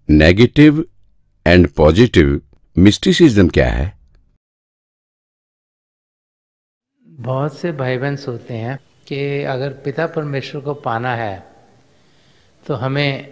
Negative and positive mysticism क्या है? बहुत से भाई बहन सोचते हैं कि अगर पिता परमेश्वर को पाना है तो हमें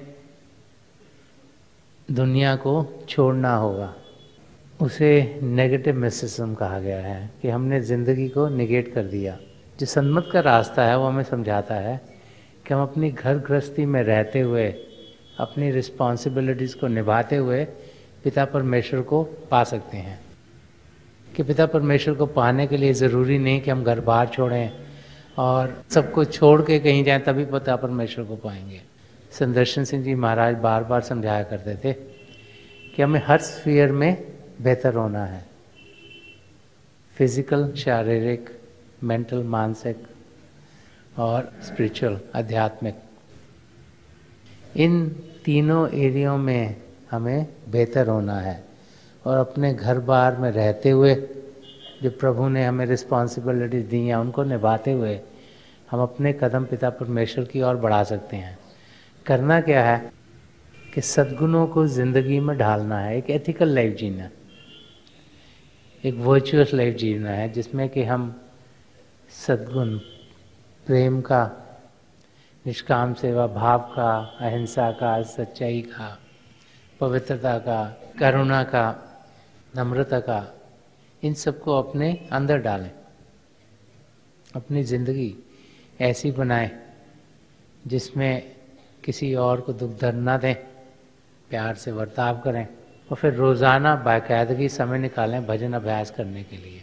दुनिया को छोड़ना होगा। उसे नेगेटिव मिस्टिसिज्म कहा गया है कि हमने ज़िंदगी को निगेट कर दिया। जो सन्मत का रास्ता है वो हमें समझाता है कि हम अपनी घर गृहस्थी में रहते हुए अपनी रिस्पॉन्सिबिलिटीज़ को निभाते हुए पिता परमेश्वर को पा सकते हैं। कि पिता परमेश्वर को पाने के लिए ज़रूरी नहीं कि हम घर बार छोड़ें और सब कुछ छोड़ के कहीं जाएं तभी पिता परमेश्वर को पाएंगे। सुदर्शन सिंह जी महाराज बार बार समझाया करते थे कि हमें हर स्फीयर में बेहतर होना है। फिजिकल, शारीरिक, मेंटल, मानसिक और स्पिरिचुअल, आध्यात्मिक, इन तीनों एरियो में हमें बेहतर होना है। और अपने घर बार में रहते हुए जो प्रभु ने हमें रिस्पॉन्सिबिलिटीज दी हैं उनको निभाते हुए हम अपने कदम पिता परमेश्वर की ओर बढ़ा सकते हैं। करना क्या है कि सद्गुणों को ज़िंदगी में ढालना है, एक एथिकल लाइफ जीना, एक वर्चुअस लाइफ जीना है जिसमें कि हम सद्गुण, प्रेम का, निष्काम सेवा भाव का, अहिंसा का, सच्चाई का, पवित्रता का, करुणा का, नम्रता का, इन सबको अपने अंदर डालें। अपनी ज़िंदगी ऐसी बनाएं जिसमें किसी और को दुख दर्द ना दें, प्यार से बर्ताव करें और फिर रोज़ाना बाकायदगी समय निकालें भजन अभ्यास करने के लिए।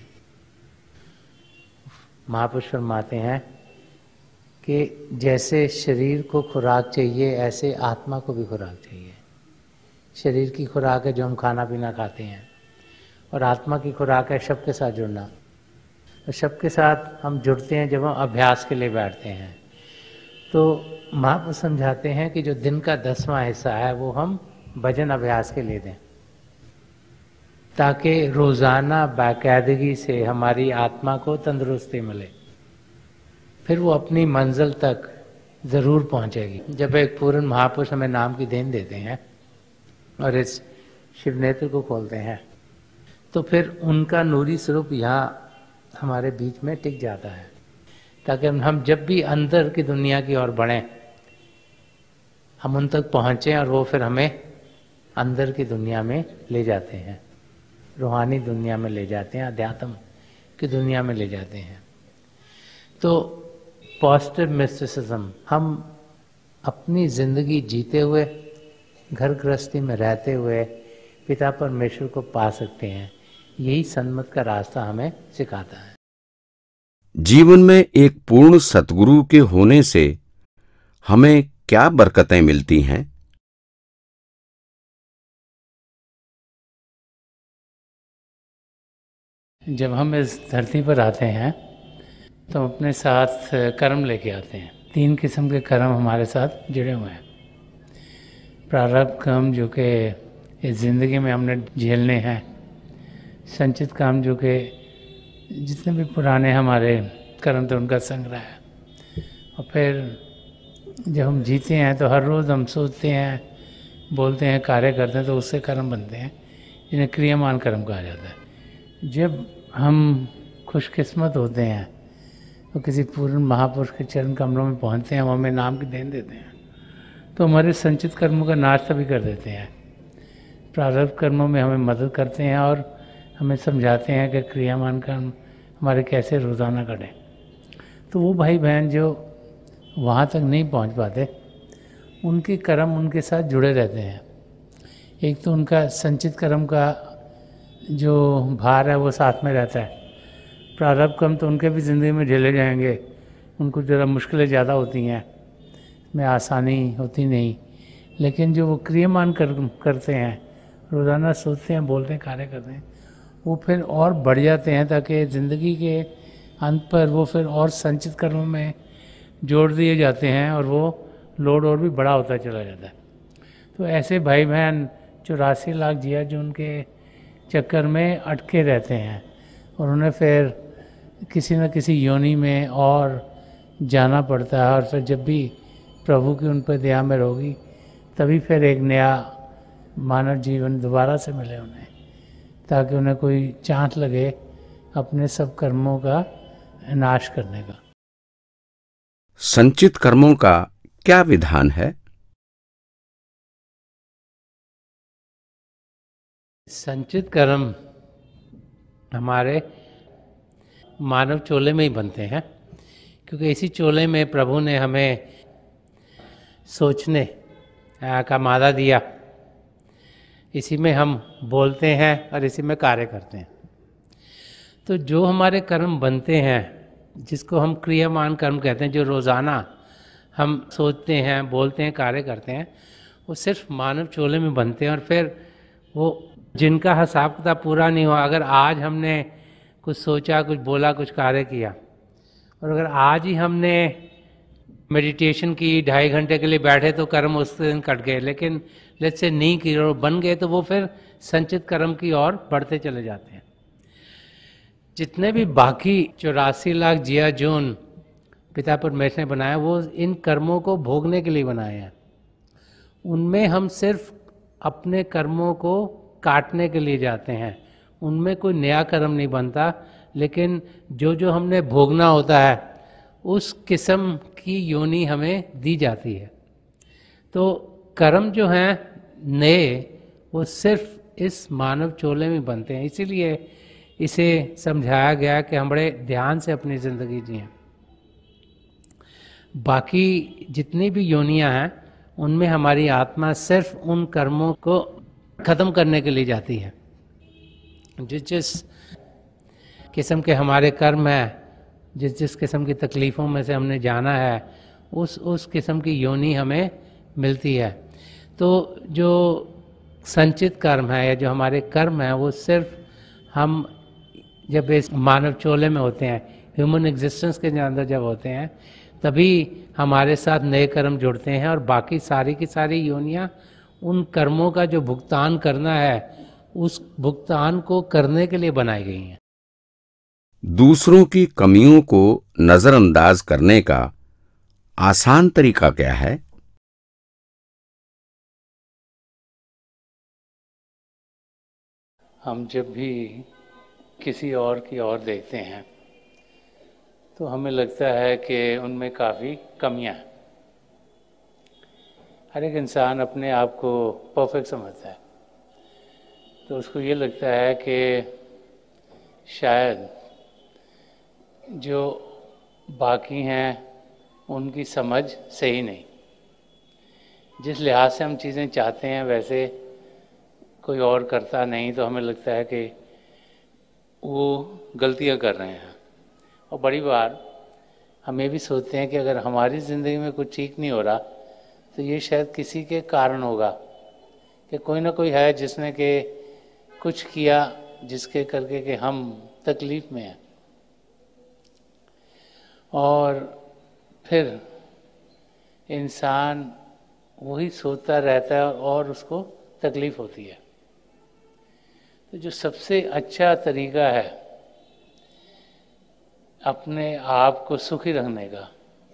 महापुरुष फरमाते हैं कि जैसे शरीर को खुराक चाहिए ऐसे आत्मा को भी खुराक चाहिए। शरीर की खुराक है जो हम खाना पीना खाते हैं और आत्मा की खुराक है शब्द के साथ जुड़ना। और शब्द के साथ हम जुड़ते हैं जब हम अभ्यास के लिए बैठते हैं। तो महापुरुष समझाते हैं कि जो दिन का 10वां हिस्सा है वो हम भजन अभ्यास के लिए दें ताकि रोज़ाना बाकायदगी से हमारी आत्मा को तंदुरुस्ती मिले। फिर वो अपनी मंजिल तक ज़रूर पहुंचेगी। जब एक पूर्ण महापुरुष हमें नाम की देन देते हैं और इस शिव नेत्र को खोलते हैं तो फिर उनका नूरी स्वरूप यहाँ हमारे बीच में टिक जाता है ताकि हम जब भी अंदर की दुनिया की ओर बढ़ें हम उन तक पहुँचें और वो फिर हमें अंदर की दुनिया में ले जाते हैं, रूहानी दुनिया में ले जाते हैं, अध्यात्म की दुनिया में ले जाते हैं। तो पॉजिटिव मिस्टिसिज्म, हम अपनी ज़िंदगी जीते हुए, घर गृहस्थी में रहते हुए पिता परमेश्वर को पा सकते हैं। यही सन्मत का रास्ता हमें सिखाता है। जीवन में एक पूर्ण सतगुरु के होने से हमें क्या बरकतें मिलती हैं? जब हम इस धरती पर आते हैं तो अपने साथ कर्म लेके आते हैं। 3 किस्म के कर्म हमारे साथ जुड़े हुए हैं। प्रारब्ध कर्म जो कि इस ज़िंदगी में हमने झेलने हैं, संचित काम जो कि जितने भी पुराने हमारे कर्म थे उनका संग्रह है, और फिर जब हम जीते हैं तो हर रोज़ हम सोचते हैं, बोलते हैं, कार्य करते हैं तो उससे कर्म बनते हैं जिन्हें क्रियामान कर्म कहा जाता है। जब हम खुशकिस्मत होते हैं तो किसी पूर्ण महापुरुष के चरण कमलों में पहुंचते हैं, वो हमें नाम की देन देते हैं तो हमारे संचित कर्मों का नाश तभी कर देते हैं। प्रारब्ध कर्मों में हमें मदद करते हैं और हमें समझाते हैं कि क्रियामान कर्म हमारे कैसे रोज़ाना करें। तो वो भाई बहन जो वहाँ तक नहीं पहुँच पाते उनके कर्म उनके साथ जुड़े रहते हैं। एक तो उनका संचित कर्म का जो भार है वो साथ में रहता है। प्रारब्ध कर्म तो उनके भी ज़िंदगी में झेले जाएंगे, उनको ज़रा मुश्किलें ज़्यादा होती हैं, में आसानी होती नहीं, लेकिन जो वो क्रियामान कर्म करते हैं, रोज़ाना सोचते हैं, बोलते हैं, कार्य करते हैं, वो फिर और बढ़ जाते हैं ताकि ज़िंदगी के अंत पर वो फिर और संचित कर्मों में जोड़ दिए जाते हैं और वो लोड और भी बड़ा होता चला जाता है। तो ऐसे भाई बहन 84 लाख जिया जो उनके चक्कर में अटके रहते हैं और उन्हें फिर किसी न किसी योनि में और जाना पड़ता है, और फिर जब भी प्रभु की उन पर दया में होगी तभी फिर एक नया मानव जीवन दोबारा से मिले उन्हें, ताकि उन्हें कोई चांस लगे अपने सब कर्मों का नाश करने का। संचित कर्मों का क्या विधान है? संचित कर्म हमारे मानव चोले में ही बनते हैं, क्योंकि इसी चोले में प्रभु ने हमें सोचने का मादा दिया। इसी में हम बोलते हैं और इसी में कार्य करते हैं। तो जो हमारे कर्म बनते हैं, जिसको हम क्रियामान कर्म कहते हैं, जो रोज़ाना हम सोचते हैं, बोलते हैं, कार्य करते हैं, वो सिर्फ मानव चोले में बनते हैं। और फिर वो जिनका हिसाब किताब पूरा नहीं हुआ, अगर आज हमने कुछ सोचा, कुछ बोला, कुछ कार्य किया, और अगर आज ही हमने मेडिटेशन की 2.5 घंटे के लिए बैठे तो कर्म उस दिन कट गए, लेकिन लेट्स से नहीं किए और बन गए, तो वो फिर संचित कर्म की ओर बढ़ते चले जाते हैं। जितने भी बाकी 84 लाख जिया जून पिता परमेश्वर ने बनाया, वो इन कर्मों को भोगने के लिए बनाए हैं। उनमें हम सिर्फ अपने कर्मों को काटने के लिए जाते हैं, उनमें कोई नया कर्म नहीं बनता, लेकिन जो जो हमने भोगना होता है उस किस्म की योनि हमें दी जाती है। तो कर्म जो हैं नए, वो सिर्फ इस मानव चोले में बनते हैं। इसीलिए इसे समझाया गया कि हम बड़े ध्यान से अपनी ज़िंदगी जिएं। बाकी जितनी भी योनियां हैं, उनमें हमारी आत्मा सिर्फ उन कर्मों को ख़त्म करने के लिए जाती है। जिस जिस किस्म के हमारे कर्म हैं, जिस जिस किस्म की तकलीफ़ों में से हमने जाना है, उस किस्म की योनि हमें मिलती है। तो जो संचित कर्म है या जो हमारे कर्म हैं, वो सिर्फ हम जब इस मानव चोले में होते हैं, ह्यूमन एग्जिस्टेंस के अंदर जब होते हैं, तभी हमारे साथ नए कर्म जुड़ते हैं। और बाकी सारी की सारी योनियाँ उन कर्मों का जो भुगतान करना है, उस भुगतान को करने के लिए बनाई गई हैं। दूसरों की कमियों को नजरअंदाज करने का आसान तरीका क्या है? हम जब भी किसी और की ओर देखते हैं तो हमें लगता है कि उनमें काफ़ी कमियां हैं। हर एक इंसान अपने आप को परफेक्ट समझता है, तो उसको ये लगता है कि शायद जो बाकी हैं उनकी समझ सही नहीं। जिस लिहाज से हम चीज़ें चाहते हैं वैसे कोई और करता नहीं, तो हमें लगता है कि वो गलतियां कर रहे हैं। और बड़ी बार हम ये भी सोचते हैं कि अगर हमारी ज़िंदगी में कुछ ठीक नहीं हो रहा, तो ये शायद किसी के कारण होगा, कि कोई ना कोई है जिसने के कुछ किया जिसके करके कि हम तकलीफ़ में हैं। और फिर इंसान वही सोचता रहता है और उसको तकलीफ़ होती है। तो जो सबसे अच्छा तरीका है अपने आप को सुखी रखने का,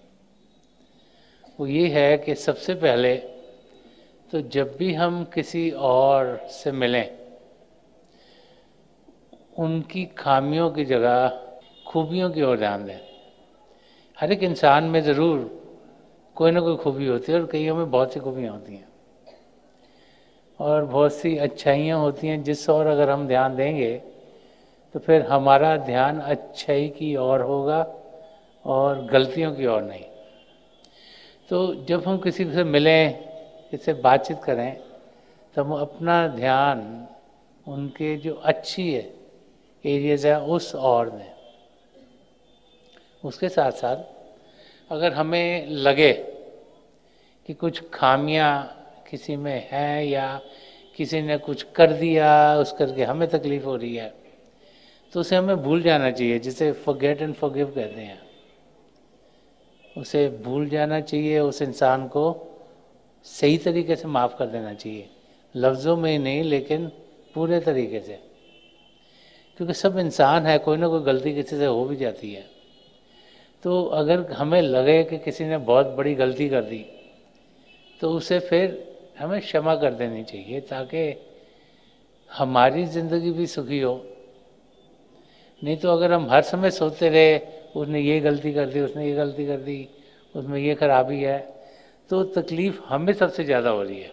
वो ये है कि सबसे पहले तो जब भी हम किसी और से मिलें, उनकी खामियों की जगह खूबियों की ओर ध्यान दें। हर एक इंसान में ज़रूर कोई ना कोई खूबी होती है, और कईयों में बहुत सी खूबियाँ होती हैं और बहुत सी अच्छाइयाँ होती हैं, जिस ओर अगर हम ध्यान देंगे तो फिर हमारा ध्यान अच्छाई की ओर होगा और गलतियों की ओर नहीं। तो जब हम किसी से मिलें, किसी से बातचीत करें, तो हम अपना ध्यान उनके जो अच्छी है एरियाज है उस ओर दें। उसके साथ साथ अगर हमें लगे कि कुछ खामियां किसी में है या किसी ने कुछ कर दिया उस करके हमें तकलीफ़ हो रही है, तो उसे हमें भूल जाना चाहिए, जिसे फॉरगेट एंड फॉरगिव कहते हैं। उसे भूल जाना चाहिए, उस इंसान को सही तरीके से माफ़ कर देना चाहिए, लफ्ज़ों में ही नहीं लेकिन पूरे तरीके से, क्योंकि सब इंसान है, कोई ना कोई गलती किसी से हो भी जाती है। तो अगर हमें लगे कि किसी ने बहुत बड़ी गलती कर दी, तो उसे फिर हमें क्षमा कर देनी चाहिए ताकि हमारी ज़िंदगी भी सुखी हो। नहीं तो अगर हम हर समय सोचते रहे उसने ये गलती कर दी, उसने ये गलती कर दी, उसमें ये खराबी है, तो तकलीफ़ हमें सबसे ज़्यादा हो रही है।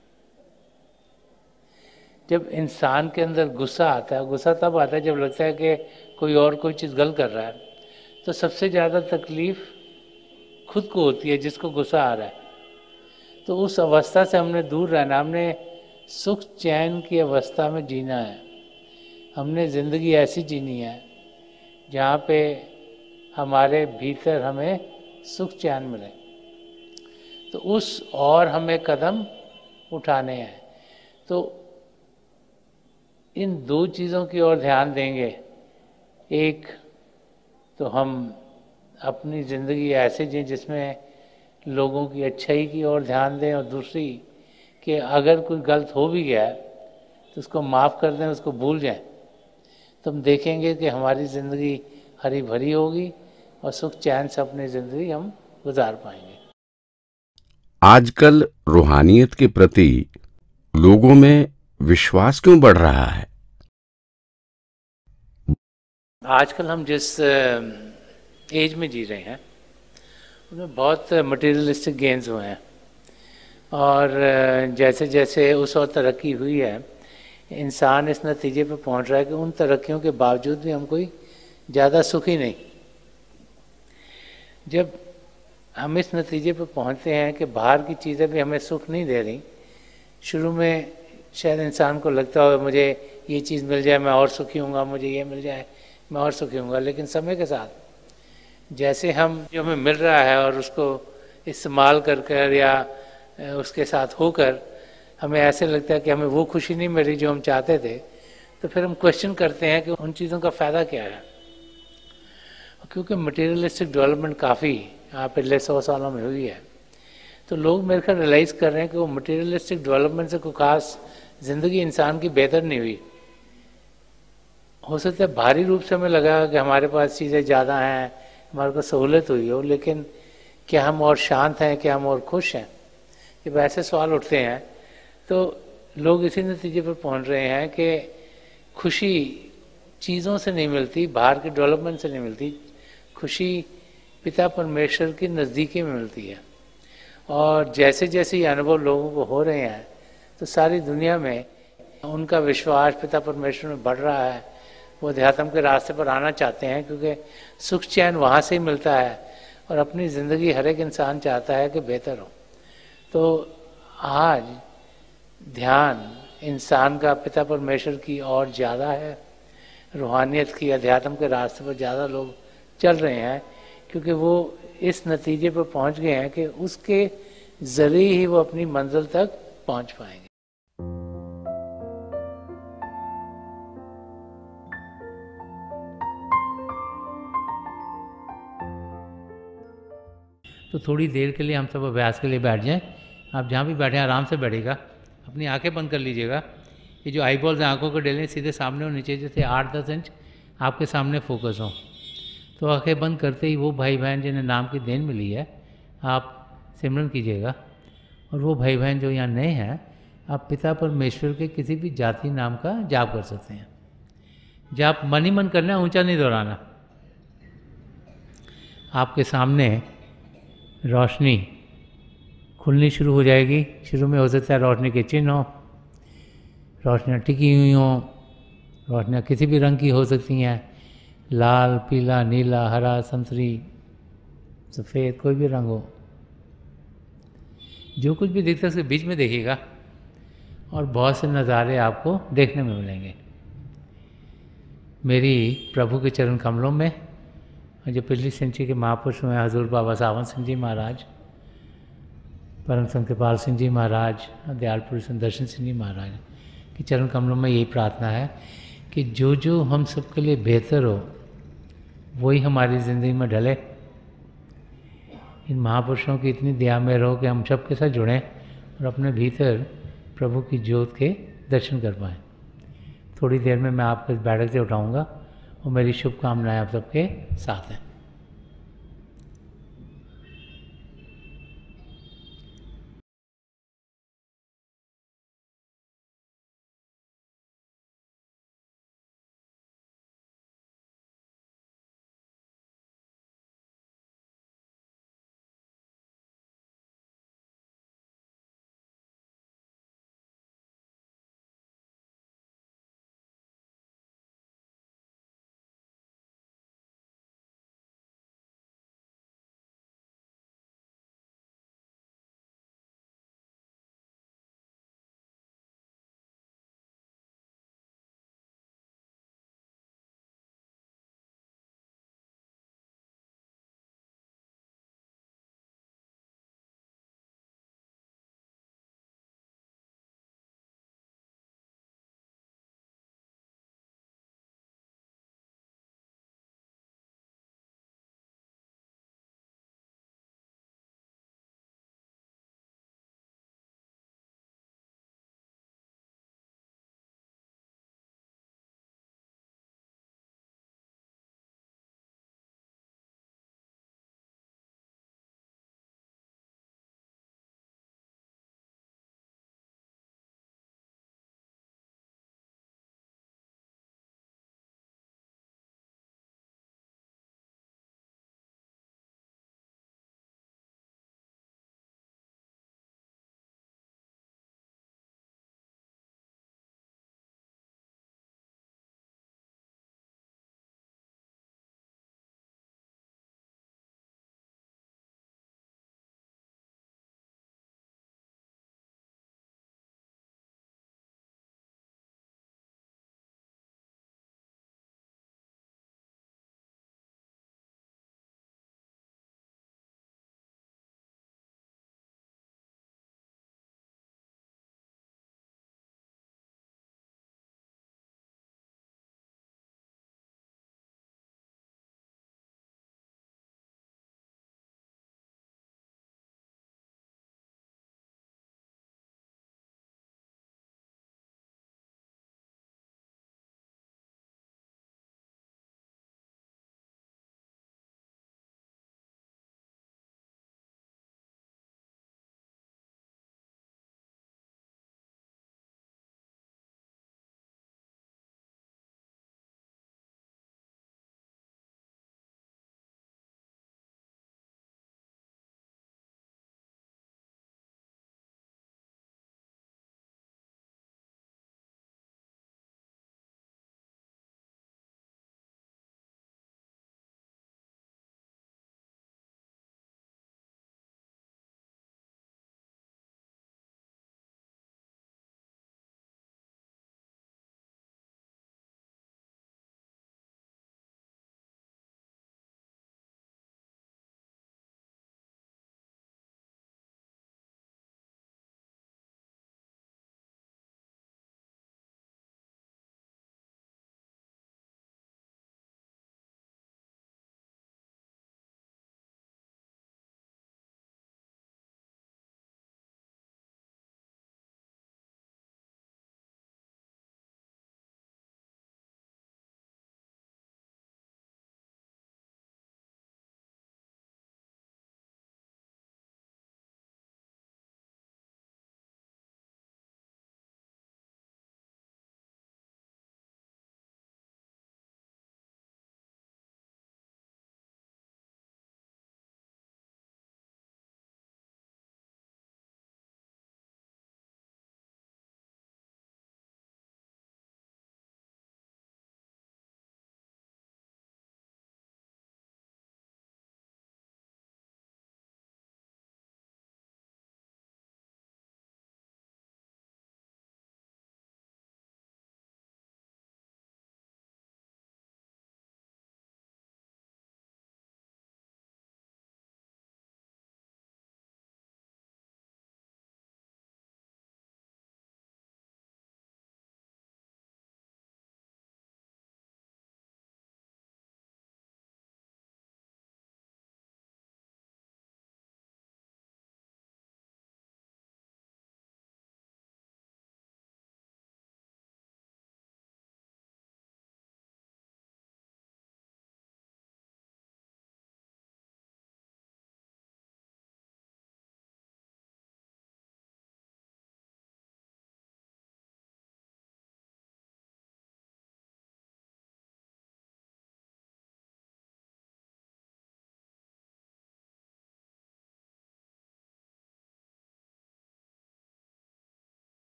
जब इंसान के अंदर गुस्सा आता है, गुस्सा तब आता है जब लगता है कि कोई और कोई चीज़ गलत कर रहा है, तो सबसे ज़्यादा तकलीफ़ खुद को होती है जिसको गुस्सा आ रहा है। तो उस अवस्था से हमने दूर रहना, हमने सुख चैन की अवस्था में जीना है। हमने ज़िंदगी ऐसी जीनी है जहाँ पे हमारे भीतर हमें सुख चैन मिले, तो उस और हमें कदम उठाने हैं। तो इन दो चीज़ों की ओर ध्यान देंगे। एक तो हम अपनी ज़िंदगी ऐसे जिए जिसमें लोगों की अच्छाई की ओर ध्यान दें, और दूसरी कि अगर कोई गलत हो भी गया है तो उसको माफ़ कर दें, उसको भूल जाएं। तो हम देखेंगे कि हमारी ज़िंदगी हरी भरी होगी और सुख चैन से अपनी ज़िंदगी हम गुजार पाएंगे। आजकल रूहानियत के प्रति लोगों में विश्वास क्यों बढ़ रहा है? आजकल हम जिस एज में जी रहे हैं उसमें बहुत मटेरियलिस्टिक गेन्स हुए हैं, और जैसे जैसे उस और तरक्की हुई है, इंसान इस नतीजे पर पहुंच रहा है कि उन तरक्कियों के बावजूद भी हम कोई ज़्यादा सुखी नहीं। जब हम इस नतीजे पर पहुंचते हैं कि बाहर की चीज़ें भी हमें सुख नहीं दे रही, शुरू में शायद इंसान को लगता हो मुझे ये चीज़ मिल जाए मैं और सुखी हूँगा, मुझे ये मिल जाए मैं और सुखी हूँगा, लेकिन समय के साथ जैसे हम जो हमें मिल रहा है और उसको इस्तेमाल कर कर या उसके साथ होकर हमें ऐसे लगता है कि हमें वो खुशी नहीं मिली जो हम चाहते थे, तो फिर हम क्वेश्चन करते हैं कि उन चीज़ों का फ़ायदा क्या है। क्योंकि मटेरियलिस्टिक डेवलपमेंट काफ़ी यहाँ पिछले 100 सालों में हुई है, तो लोग मेरे ख्याल रियलाइज़ कर रहे हैं कि वो मटेरियलिस्टिक डेवलपमेंट से कोई खास ज़िंदगी इंसान की बेहतर नहीं हुई। हो सकता है भारी रूप से हमें लगा कि हमारे पास चीज़ें ज़्यादा हैं, हमारे को सहूलत हुई हो, लेकिन क्या हम और शांत हैं, क्या हम और खुश हैं? जब ऐसे सवाल उठते हैं तो लोग इसी नतीजे पर पहुंच रहे हैं कि खुशी चीज़ों से नहीं मिलती, बाहर के डेवलपमेंट से नहीं मिलती, खुशी पिता परमेश्वर की नज़दीकी में मिलती है। और जैसे जैसे ये अनुभव लोगों को हो रहे हैं तो सारी दुनिया में उनका विश्वास पिता परमेश्वर में बढ़ रहा है, वो अध्यात्म के रास्ते पर आना चाहते हैं, क्योंकि सुख चैन वहाँ से ही मिलता है और अपनी ज़िंदगी हर एक इंसान चाहता है कि बेहतर हो। तो आज ध्यान इंसान का पिता परमेश्वर की और ज़्यादा है, रूहानियत की, अध्यात्म के रास्ते पर ज़्यादा लोग चल रहे हैं, क्योंकि वो इस नतीजे पर पहुंच गए हैं कि उसके ज़रिए ही वो अपनी मंजिल तक पहुंच पाएंगे। तो थोड़ी देर के लिए हम सब अभ्यास के लिए बैठ जाएं। आप जहाँ भी बैठे आराम से बैठेगा, अपनी आंखें बंद कर लीजिएगा। ये जो आई बॉल्स हैं आँखों को डेलें सीधे सामने और नीचे जैसे 8-10 इंच आपके सामने फोकस हो। तो आंखें बंद करते ही वो भाई बहन जिन्हें नाम की देन मिली है आप सिमरन कीजिएगा, और वो भाई बहन जो यहाँ नए हैं आप पिता परमेश्वर के किसी भी जाति नाम का जाप कर सकते हैं। जाप मन ही मन करना है, ऊंचा नहीं दोहराना। आपके सामने रोशनी खुलनी शुरू हो जाएगी। शुरू में हो सकता है रोशनी के चिन्ह हो, रोशनियाँ टिकी हुई हों, रोशनियाँ किसी भी रंग की हो सकती हैं, लाल, पीला, नीला, हरा, संतरी, सफ़ेद, कोई भी रंग हो। जो कुछ भी दिखता है उसके बीच में देखिएगा और बहुत से नज़ारे आपको देखने में मिलेंगे। मेरी प्रभु के चरण कमलों में जो पिछली सेंचुरी के महापुरुष हुए हजूर बाबा सावन सिंह जी महाराज, परम संत कृपाल सिंह जी महाराज, दयाल पुरुष दर्शन सिंह जी महाराज के चरण कमलों में यही प्रार्थना है कि जो जो हम सबके लिए बेहतर हो वही हमारी ज़िंदगी में ढले। इन महापुरुषों की इतनी दया में रहो कि हम सब के साथ जुड़ें और अपने भीतर प्रभु की ज्योत के दर्शन कर पाएँ। थोड़ी देर में मैं आपको इस बैठक से उठाऊँगा और मेरी शुभकामनाएं आप सबके साथ हैं।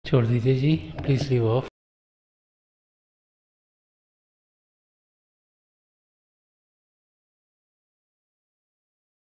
छोड़ दीजिए जी, प्लीज़ लीव ऑफ।